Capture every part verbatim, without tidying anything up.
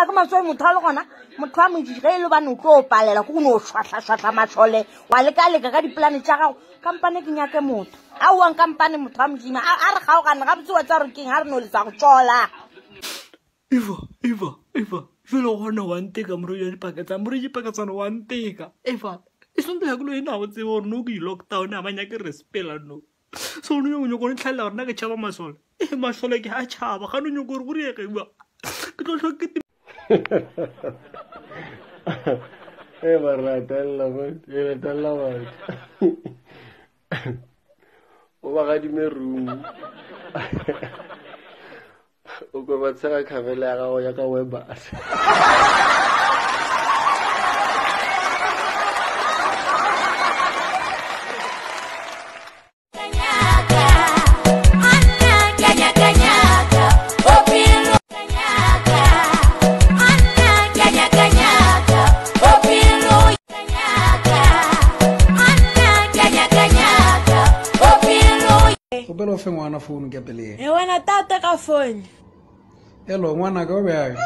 la ka matswe motho a le gona motho a mojige le ba no tlo palela go no shwatla shwatla matshole wa le ka le ka diplan tsa gago kampane ke nyake motho a wa kampane motho a mojima a re gago kana ga botse wa tsa re keng ha re no le sa go tsola Eva Eva Eva jelo gona wa nteka mro ya dipaketsa mro ya dipaketsa no wa nteka Eva isonto ya kulo ina botse gore no ke lockdown a banya ke respela no so no yo go ntlhala rena ke tshaba masole e masole ke a tshaba ga no nyo gore go riege ba ke tlo hloke eh barata la ba e ta la ba o ba ga di me room o go ba tsaka khavela ya gago ya ka webas Pero fe ngwana phone ke pele e wena tata ka phone hello ngwana ka be ai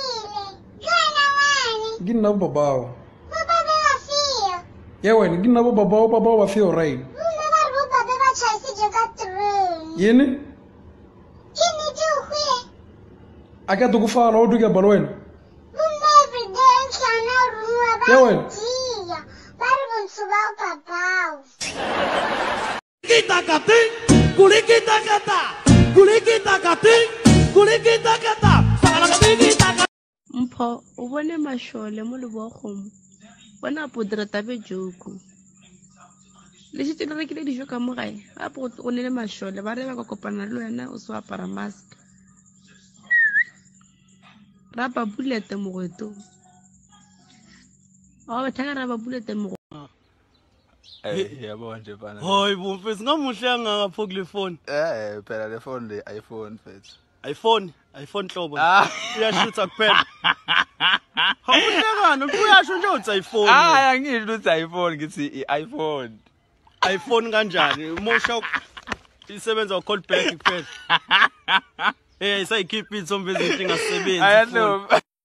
ginna babao Baba be wa fio. ye wena ginna babao babao wa fio right Baba ba rupa be ba chaise je ka train. yini Kini du khwe. aka to ku fala o duke balo wena Bumba every day kana ruwa ba. ye wena Tia. Ba re bontsu ba papao. kita kating kulikita kata kulikita kating kulikita kata sala kulikita Mpho o bone mashole mo lebogong bona podra tabe joko le se tsena rekile dijo ka mo gae a po o ne le mashole ba re ba kopana le wena o se apara mask rapa bullet mo goto o ba thanga rapa bullet mo Eh yabo nje bana. Hoy bumfesi ngamuhle ngapho kule phone. Eh phela le phone le iPhone mfethu. iPhone, iPhone hlobo. Ah uyashutha kuphela. Hawuhlekana uyasho nje uthi iPhone. Ah angisho uthi iPhone ngithi iPhone. iPhone kanjani? Mosha isebenza u call back kuphela. Eh sayikhipha ithombe ezinhle ngasebenzi. I know.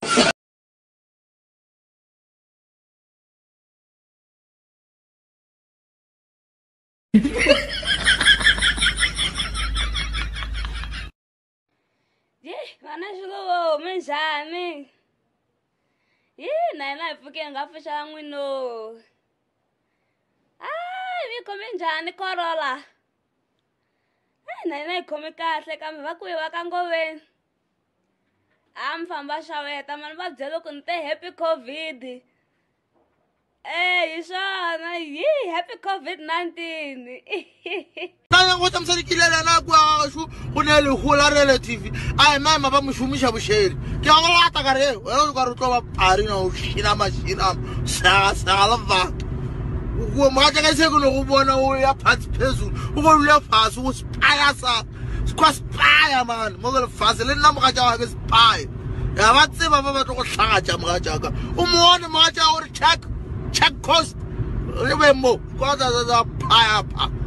Yeah, vana xilo minjhani? Yeah, na na ifuke ngafisha n'wino. Ah, mi khome njhani korola? Eh, na na ikhome kahle kambe va ku yiwa ka ngoveni. A mi famba xaweta mani va byela ku ni te happy COVID. Eh, hi swona, yi happy COVID nineteen. Nna go tsamsa dikilela na kwa shu go ne le gola relative ai mama ba mushumisha bosheri ke go lata ka re wena go re tlo ba pari na o shina mashina sa sa la va go ma ka se go go bona o ya phatsi phezulu o go le fase o spaya sa kwa spaya man mo go le fase le nna mo ga ja ga spaya ya ba tseba ba ba tlo go tlhaga ja mo ga ja ka o mo ne mo ga ja o re check check cost re be mo kwa za za paya pa